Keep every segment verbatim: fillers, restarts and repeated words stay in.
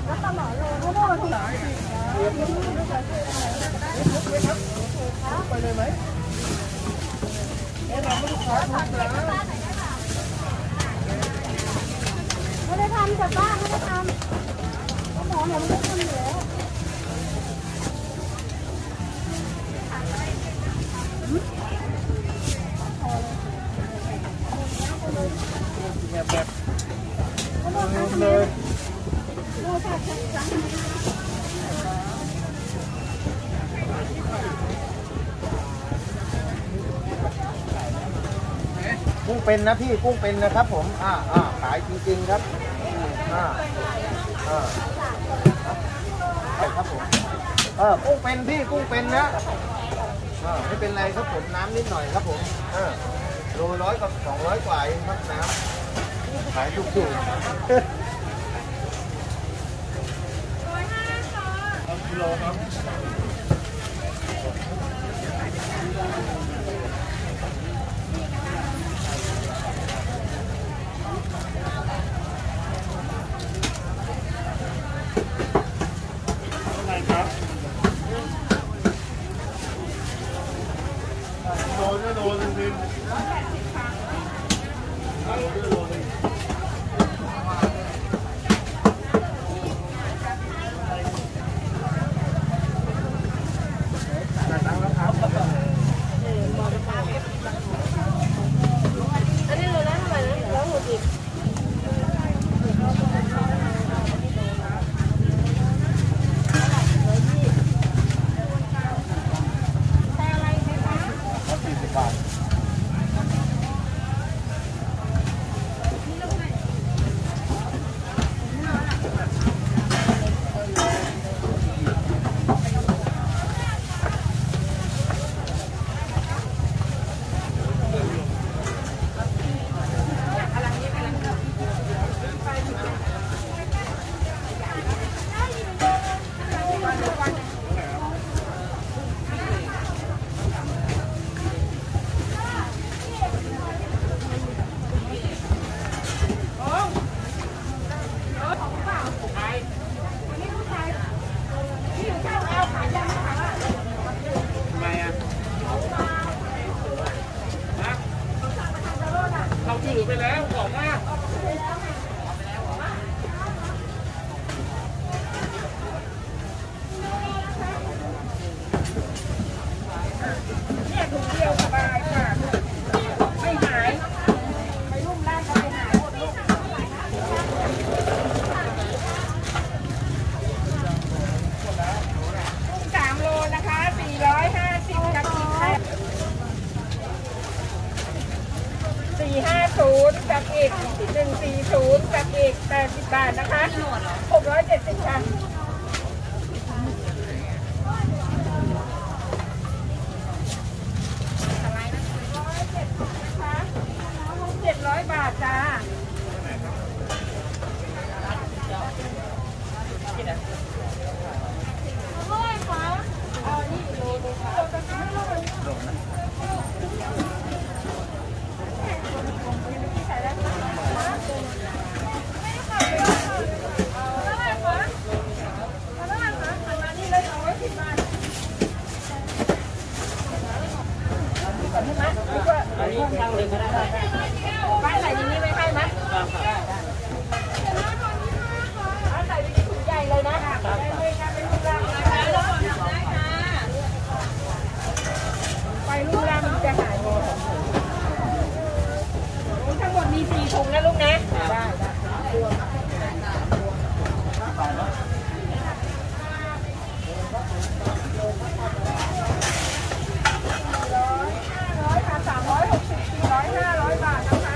ไปเลยไหมไม่ได้ทำจากบ้านไม่ได้ทำหมอเนี่ยมันไม่ทำอยู่แล้วแบบแบบเลยกุ้งเป็นนะพี่กุ้งเป็นนะครับผมอ่าอ่าขายจริงๆครับอ่าอ่าใช่ครับผมเออกุ้งเป็นพี่กุ้งเป็นนะอ่าไม่เป็นไรครับผมน้ำนิดหน่อยครับผมอ่าโลร้อยกับสองร้อยกว่าเองครับน้ำขายถูกๆกิโลครับโลได้โลนึงดิโลนึงอันนี้โลละเท่าไหร่นะร้อยหกสิบไปแล้วบอกว่าเนี่ยถุงเดียวสบายค่ะไม่หายไปรุ่มแรกก็ไปหายหมดลูกกุ้งสามโลนะคะสี่ร้อยห้าสิบกับอีกแค่สี่ห้าศูนย์กับอีกหนึ่งสี่ศูนย์กับอีกแปดสิบบาทนะคะหกร้อยเจ็ดสิบค่ะเจ็ดร้อยบาทจ้าป้ายใส่ในนี้ไม่ให้ไหมใส่ในถุงใหญ่เลยนะไปลูกล่างจะหายหมดทั้งหมดมีสี่ถุงนะลูกนะได้สามร้อยหกสิบสี่ร้อยห้าร้อยบาทนะคะ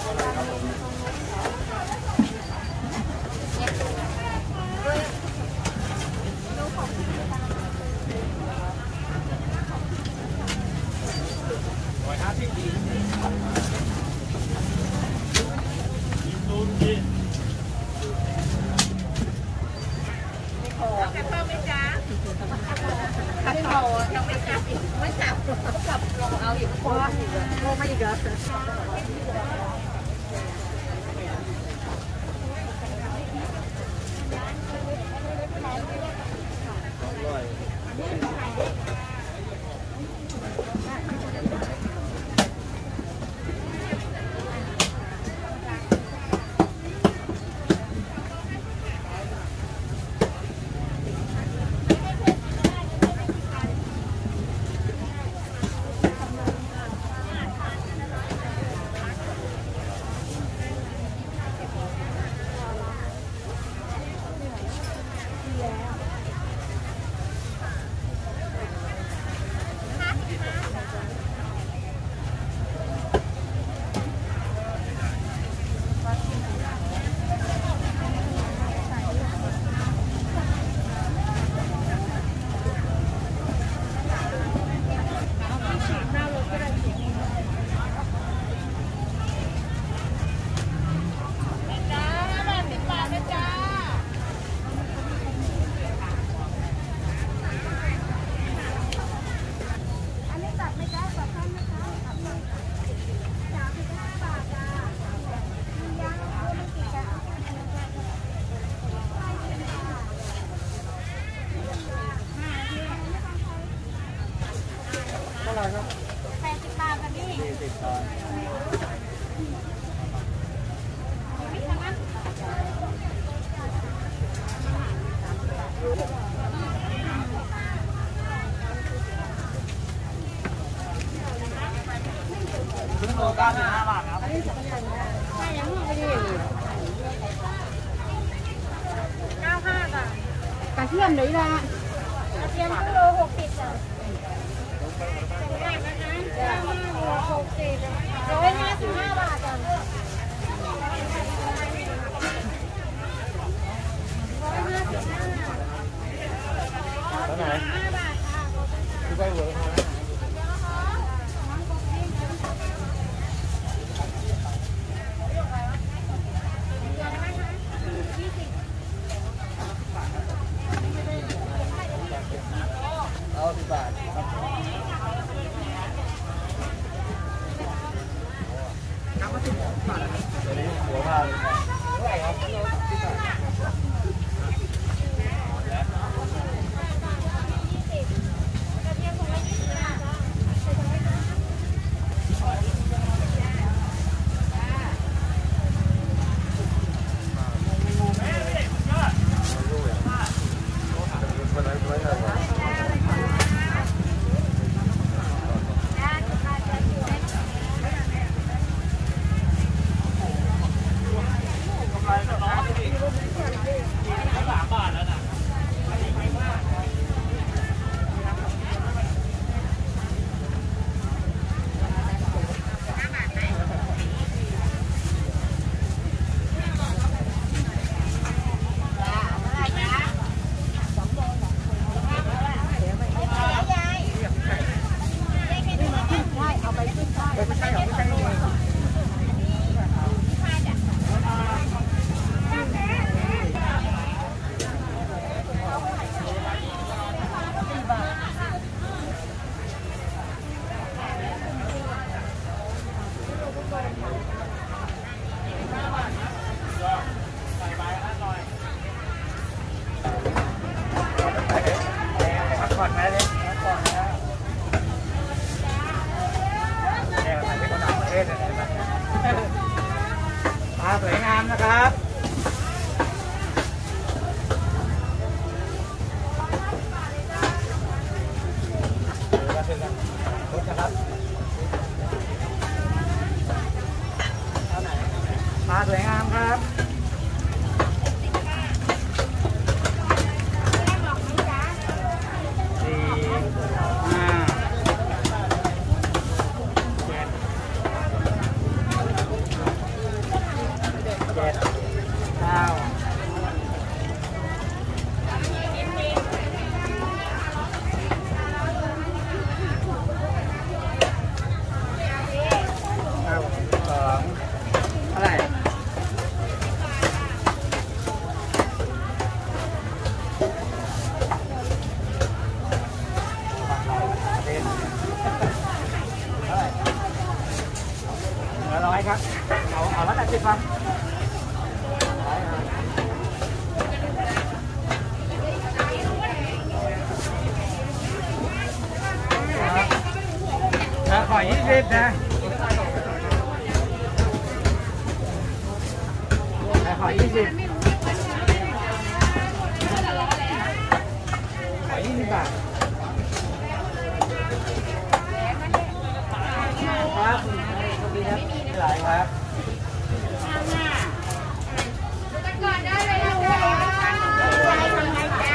กระเทียมเลยละกระเทียมกิโลหกสิบจ้ะหกสิบร้อยห้าสิบห้าบาทจ้ะร้อยห้าสิบห้าแล้วไหนห้าบาทค่ะคือไปเวิร์กเอาสิบบาทน้ำมาสิบบาทตัวนี้หัวพาเลยเท่าไหร่ครับสิบบาทสวยงามนะครับรถนะครับปลาสวยงามครับสี่ห้าเจ็ดเก้าสองเท่าไหร่เหลือร้อยครับเอาเอาละแปดสิบครับขอยี่สิบนะขอยี่สิบขอยี่สิบบาทครับสวัสดีครับหลายครับก่อนได้เลยนะคะทำไงจ๊ะ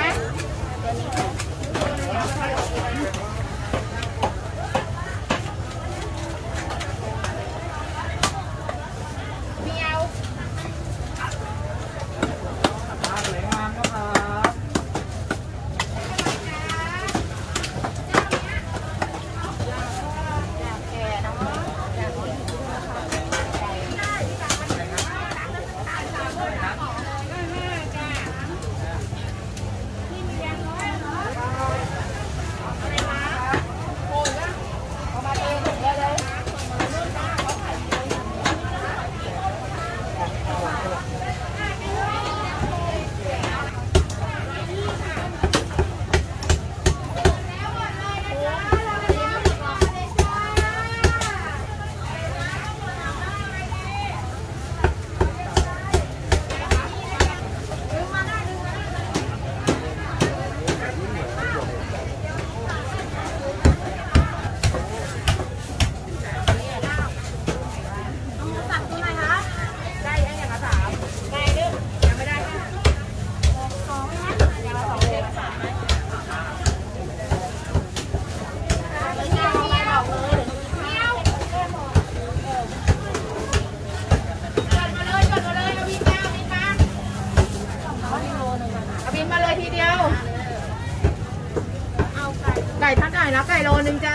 ไก่ทัดไก่แล้วไก่โลนึงจ้า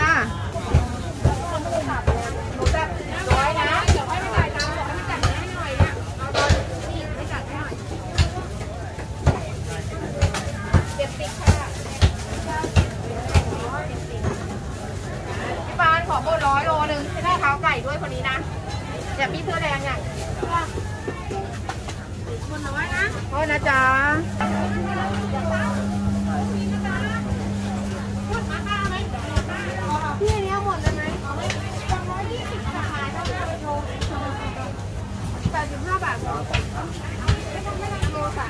หนูจัดร้อยนะเดี๋ยวให้ไม่จ่ายตังค์บอกให้ไม่จัดให้หน่อยเนี่ยเอาตอนนี้ไม่จัดให้หน่อยเจ็ดสิบค่ะพี่ปานขอโบร้อยโลนึงให้ได้เท้าไก่ด้วยคนนี้นะเดี๋ยวพี่เสื้อแดงเนี่ยคนน้อยนะโอ้ยนะจ๊ะพี่อันนี้หมดเลยไหมเอาไว้สองร้อยยี่สิบราคาเท่าไหร่โลแปดสิบห้าบาทโลค่ะ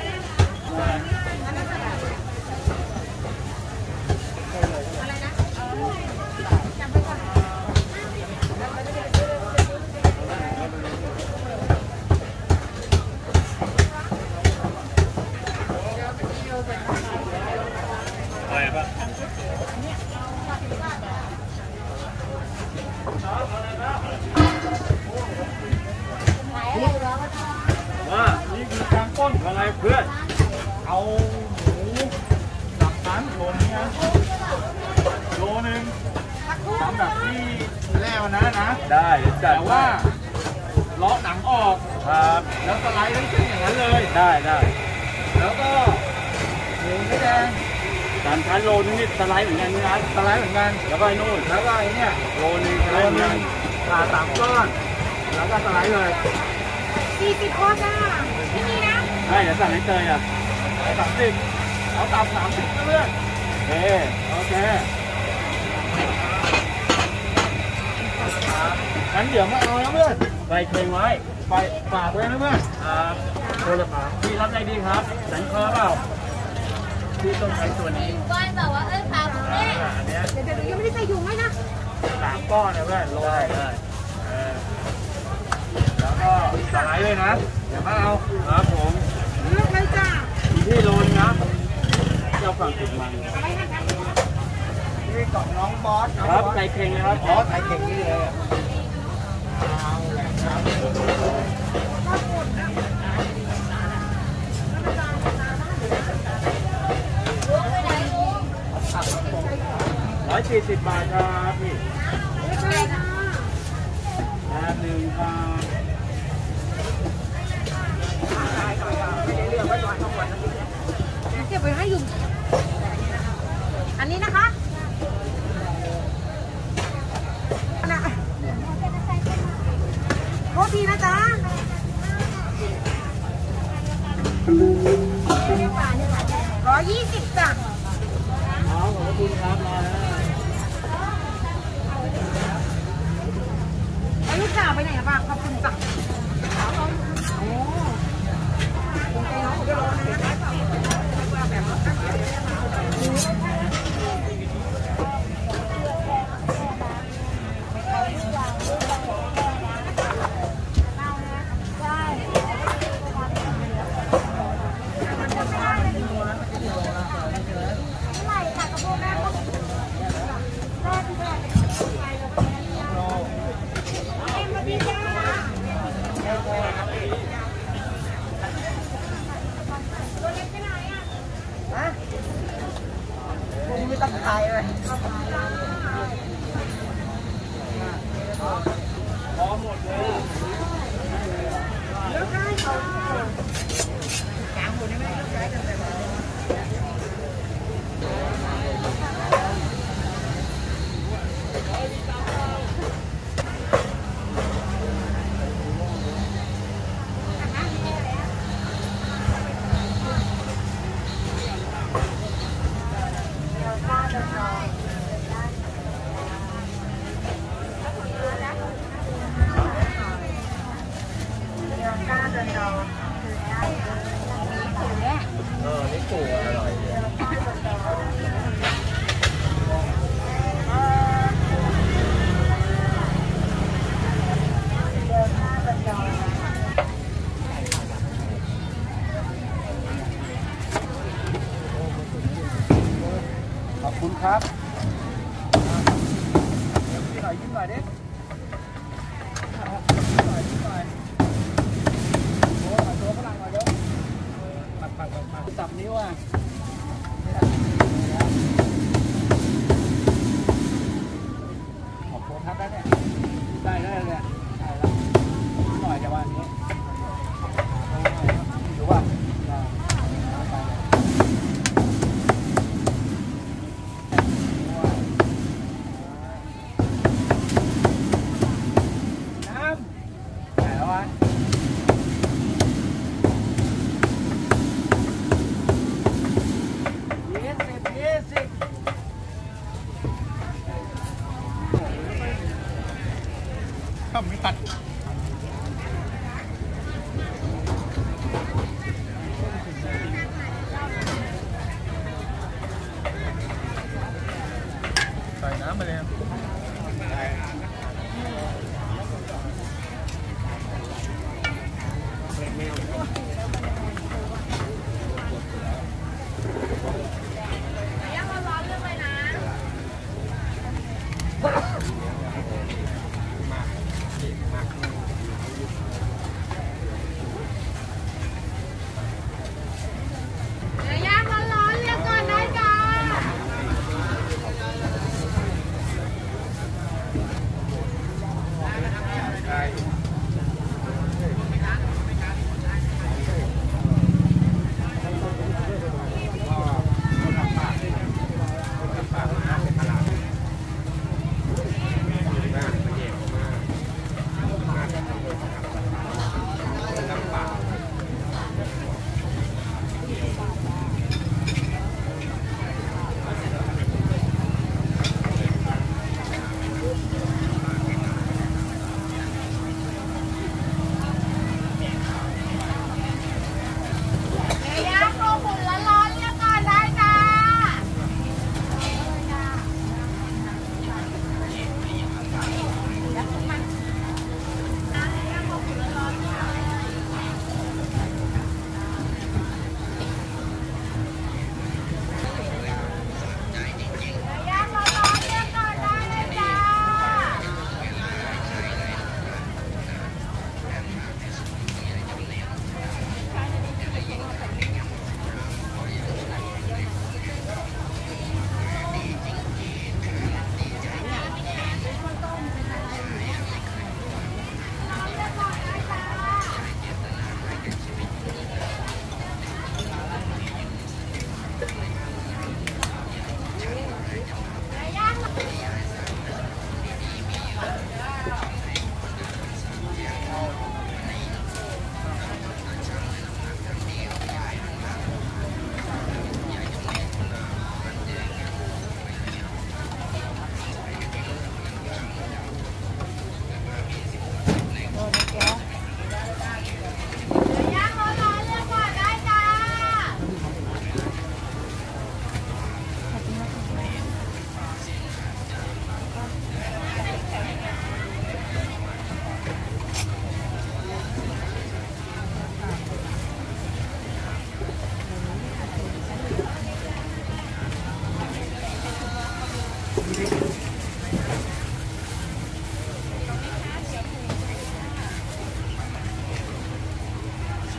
อะไรนะจำไปก่อนอะไรปะว่านี่คือการต้นอะไรเพื่อนเอาหมูสับชั้นโลนี้นะโลนึงทำแบบที่แรกวันนั้นนะได้แต่ว่าเลาะหนังออกครับแล้วสไลด์ทั้งเส้นอย่างนั้นเลยได้ได้แล้วก็หมูไม่แดงสามชั้นโลนึงนี่สไลด์เหมือนกันนะสไลด์เหมือนกันแล้วก็ไอ้นู่นแล้วก็ไอ้เนี่ยโลนึงโลนึงผ่าสามก้อนแล้วก็สไลด์เลยสี่สิบก้อนจ้าไม่มีนะใช่เดี๋ยวสั่งให้เตยอ่ะสามสิบเอาตับสามสิบเพื่อนโอเคโอเคงั้นเดี๋ยวมาเอานะเพื่อนไปเพลงไว้ไปฝากไว้นะเพื่อนครับโทรศัพท์พี่รับอะไรดีครับสันคอเปล่าพี่ต้องใช้ตัวนี้ก้อนบอกว่าเออขาผมเนี่ยอันนี้เดี๋ยวเดี๋ยวยังไม่ได้ใส่ถุงให้นะสามก้อนนะเพื่อนโลได้ได้แล้วก็สไลด์เลยนะเดี๋ยวมาเอาครับผมเลือกเลยจ้าที่โลนนะเจ้าฝั่งติดมันนี่กล่องน้องบอสครับใส่เข่งนะครับอ๋อใส่เข่งนี่เลยเอาแหละครับสี่สิบบาทครับพี่แป๊บหนึ่งครับเก็บไว้ให้อยู่อันนี้นะคะนะโทษทีนะจ๊ะร้อยยี่สิบจ้ะขอบคุณครับรอแล้วไอ้ลูกสาวไปไหนอะบ้างขอบคุณจ้ะโอ้คุณใจน้องผมจะรอนะไม่ต้องขายเลยพร้อมหมดเลยแล้วได้เขากลางคนนี้ไม่ได้ใช้กันแต่ละเออนี่กูอร่อยขอบคุณครับยิ้มหน่อยยิ้มหน่อยดิยิ้มหน่อยยิ้มหน่อยโอ้ยตัวฝรั่งมาเยอะปัดปัดปัดปัดจับนิ้วอ่ะขอบคุณครับได้เนี่ยได้ได้เลยได้แล้วหน่อยจะว่านี้ดูว่า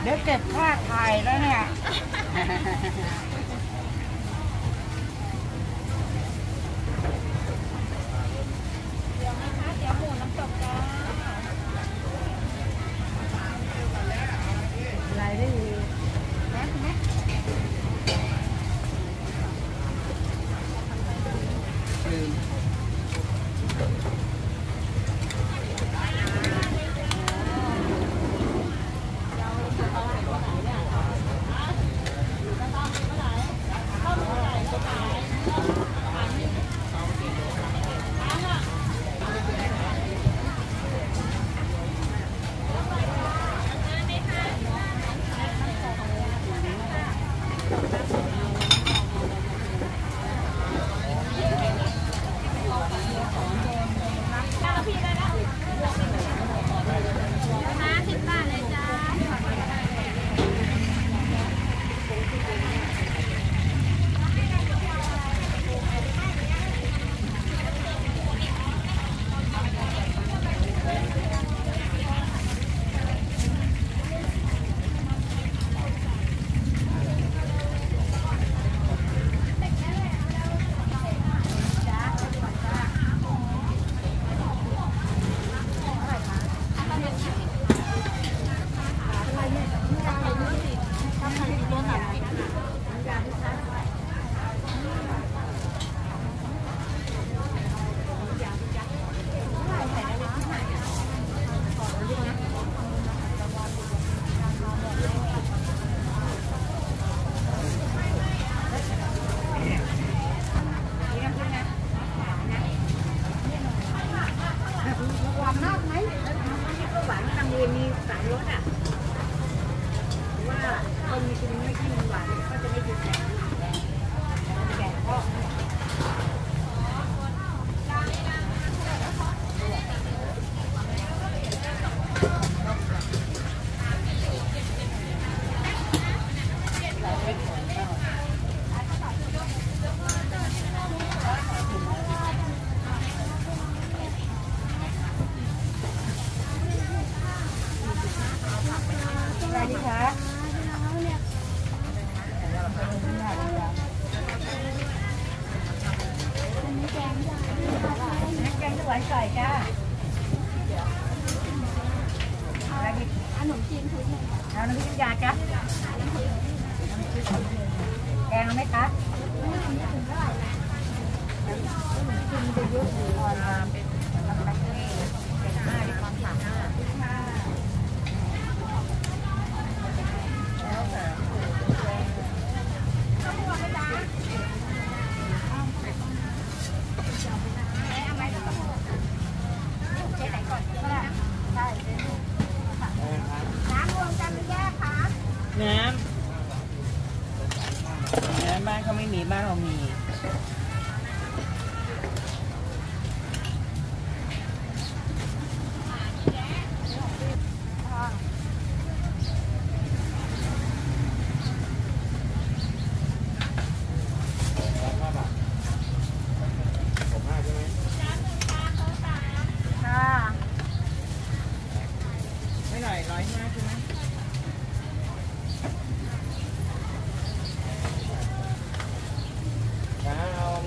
เดี๋ยวเก็บค่าถ่ายแล้วเนี่ยอะไรได้ดีแม็กแม็กใส่จ้าอะไรดีขนมจีนคือเอาน้ำพริกยาจ้ะแกงเอาไหมคะกินไปเยอะเลยออนมาเป็นลำดับที่เป็นห้าในความสามารถแล้วแต่น้ำน้ำบ้านเขาไม่มีบ้านเรามีไม่หน่อยร้อยห้าใช่ไหมเอา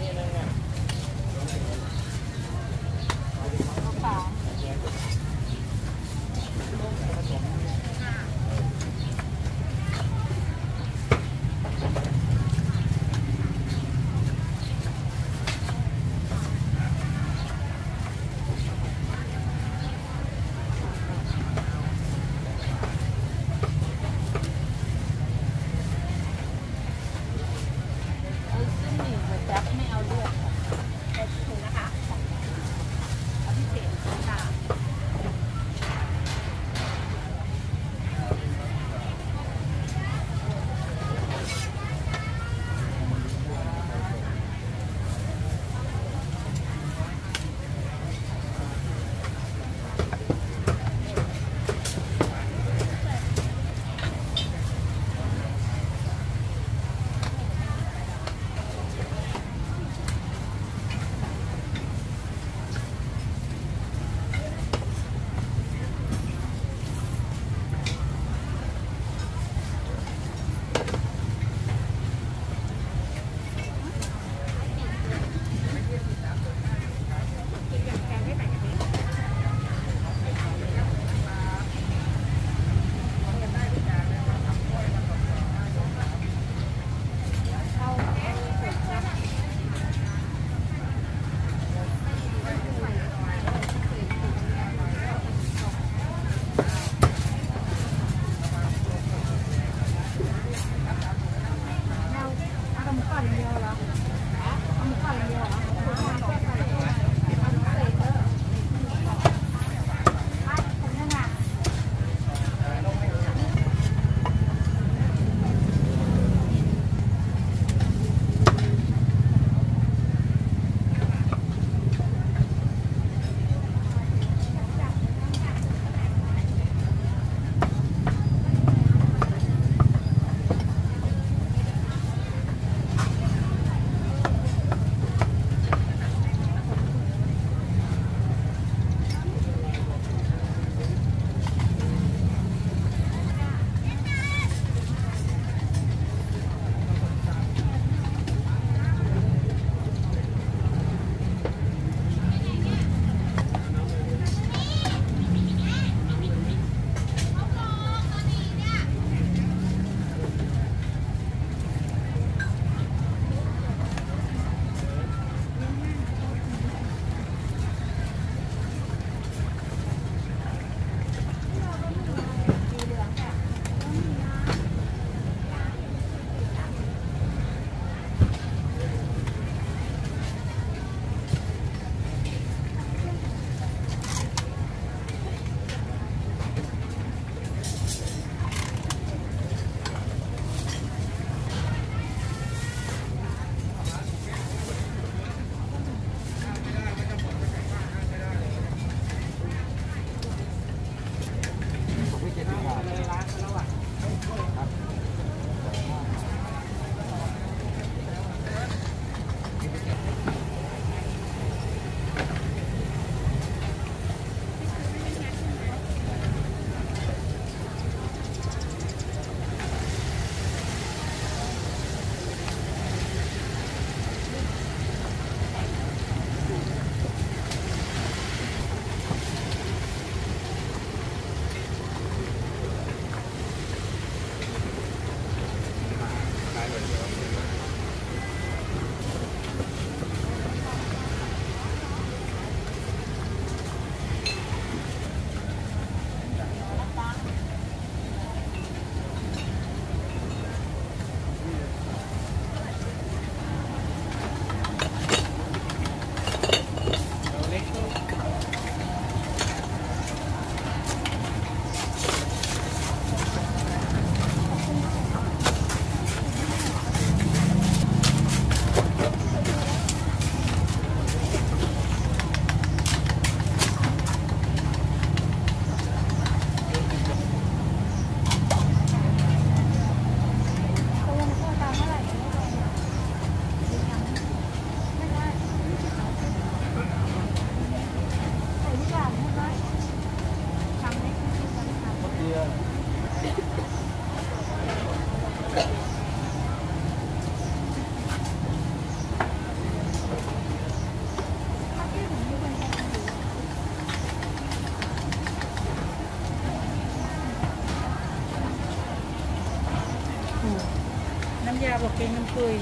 ำยาบอกกินน้ำปุย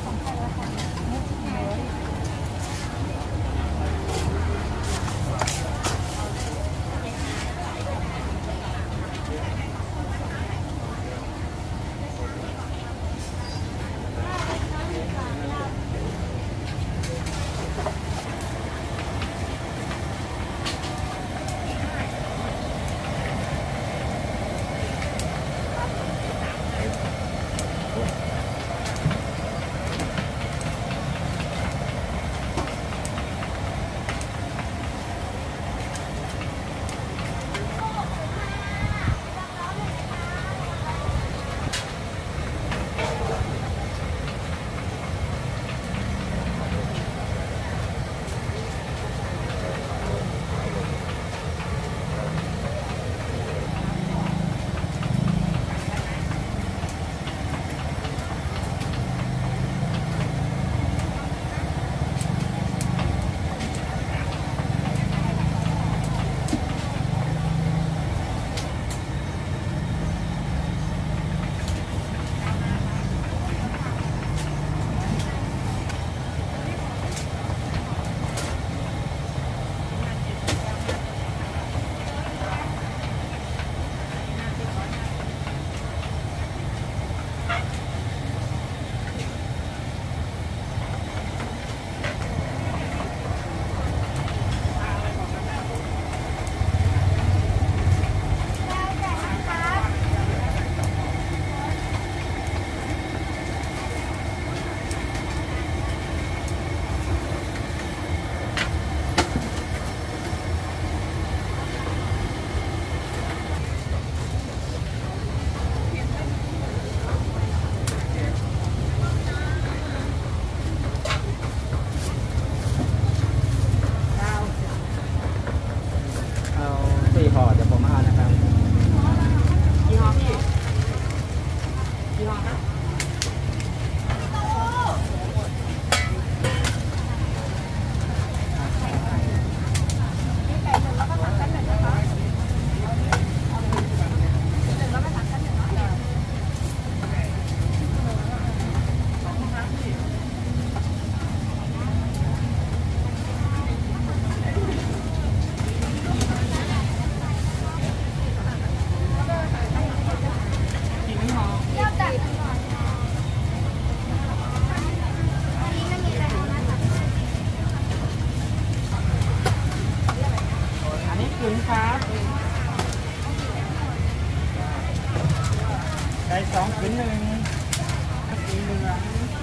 ไก่สองชิ้นหนึ่งสีเหลือง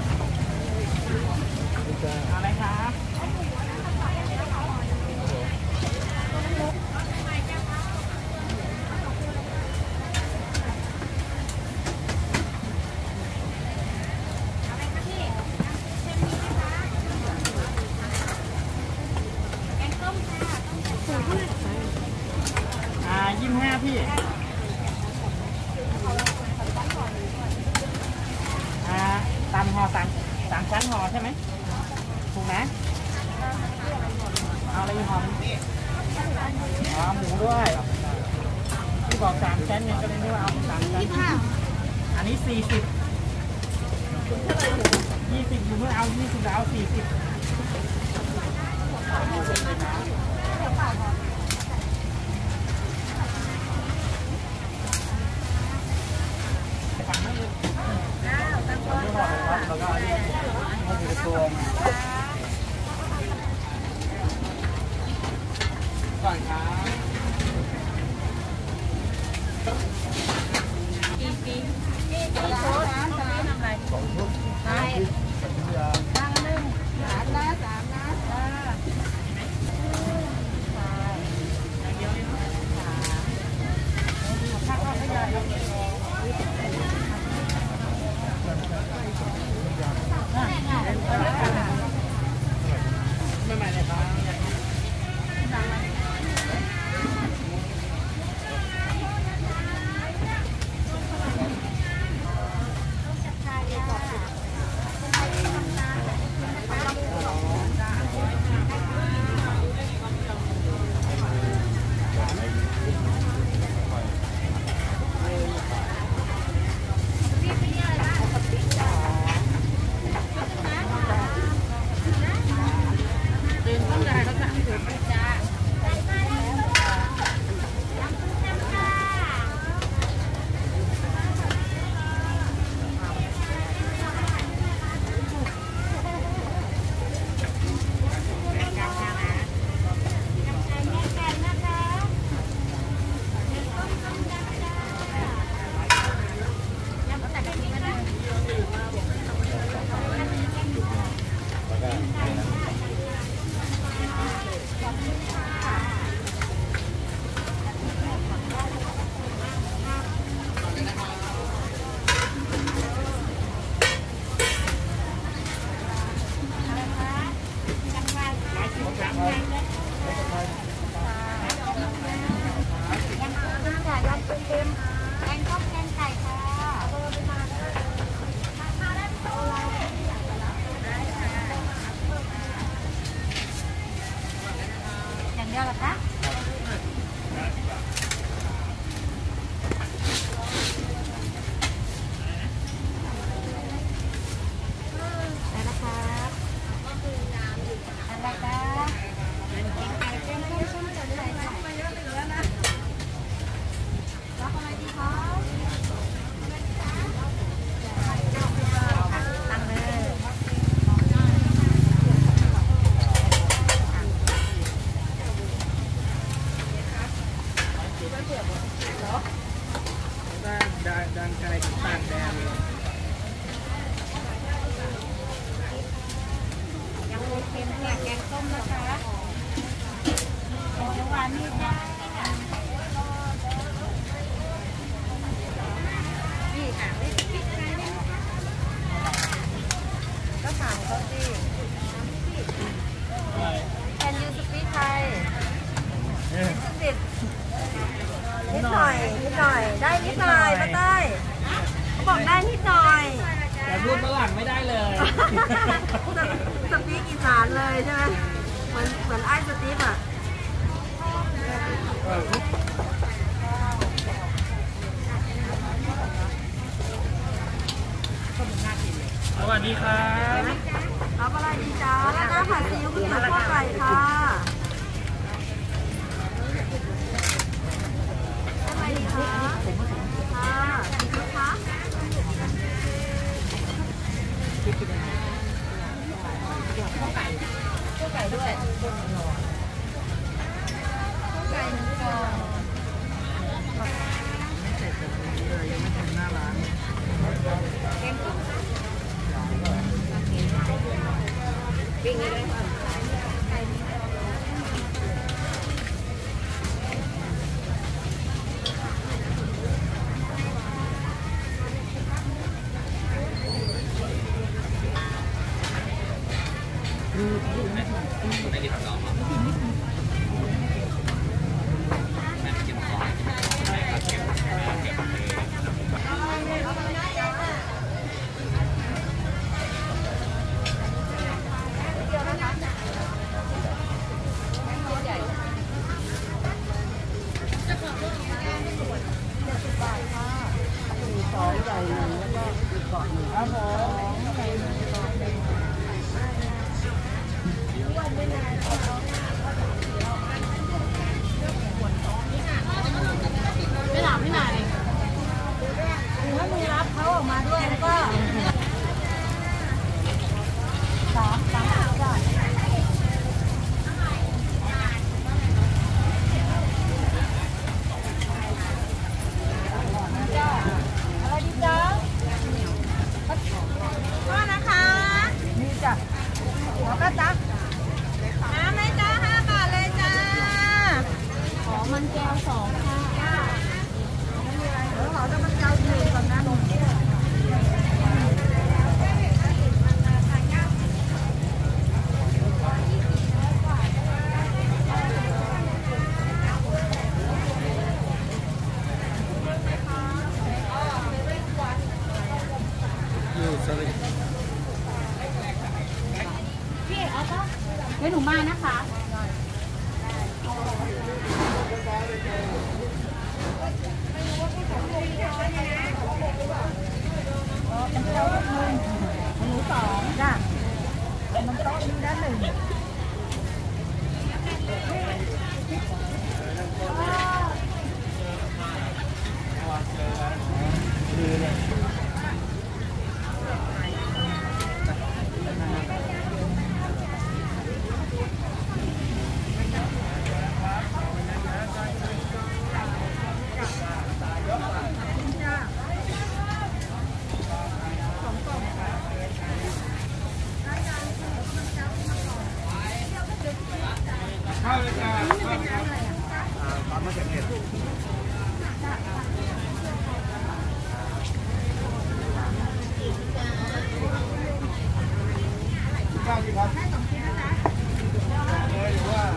อะไรคะอ่ายี่สิบห้าพี่ตำห่อสามสามชั้นห่อใช่ไหมถูกนะเอาอะไรหอมอ๋อหมูด้วยที่บอกสามชั้นเนี่ยก็เลยนึกว่าเอาสามชั้นอันนี้สี่สิบยี่สิบอยู่เมื่อเอายี่สิบแล้วสี่สิบแล้วก็อันนี้มันอยู่ในตัวก่อนครับกี่ปีกี่ชุดทำอะไรสองชุดใช่ตั้งหนึ่งสามนะสามนะใช่อย่างเดียวเลยสามข้าวข้าวไม่ใหญ่ไม่ใหม่เลยครับดังดังไกลถึงต่างแดนเลยยังโอเคเนี่ยแกงส้มนะคะของหวานนี่ค่ะนี่ค่ะไม่พริกไทยได้ไหมคะก็ถามเขาสิแคนยูสปีกไทยสิบนิดหน่อยนิดหน่อยได้นิดหน่อยมาเต้ยเขาบอกได้นิดหน่อยแต่พูดฝรั่งไม่ได้เลยสปีกอีสานเลยใช่ไหมเหมือนเหมือนไอ้สตีฟอ่ะสวัสดีครับรับอะไรดีจ้าแล้วก็ผัดซีอิ๊วกุ้งเตี๋ยวคั่วไก่ค่ะอะไรดีคะค่ะนะคะคั่วไก่คั่วไก่ด้วยคั่วไก่หนึ่งฟองไม่เสร็จแบบนี้เลยยังไม่ถึงหน้าร้านแกงส้มค่ะปิ้งเลยค่ะไก่นี้ไม่ได้ทำต่อมาแม่เก็บซอยไม่ครับเก็บเก็บสองใหญ่หนึ่งแล้วก็อีกเกาะหนึ่งครับผมใหญ่หนึ่งเกาะหนึ่งไม่หลับไม่นานเองถ้ามีรับเขาออกมาด้วยแล้วก็สามสามสิบได้อะไรดีจ๊ะก็นะคะนี่จ้ะแล้วก็จ๊ะน้ำไหมจ้าห้าบาทเลยจ้าขอมันแก้วสองค่ะเดี๋ยวขอจะมันแก้วหนึ่งก่อนนะนมพี่เอาป่ะเดี๋ยวหนูมานะคะเป็นเจ้าหนึ่งหนูสองจ้ะมันโต๊ะนี้ด้านหนึ่งข้าวเลยจ้าข้าวมาจากเน็ตข้าวกี่พันให้สองชิ้นนะเลยหรือว่า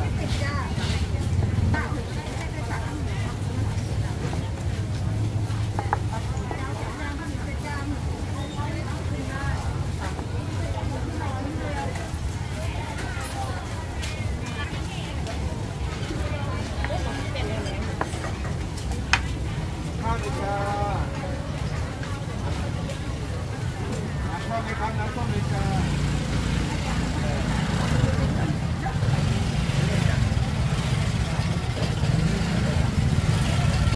ข้าวเลยจ้า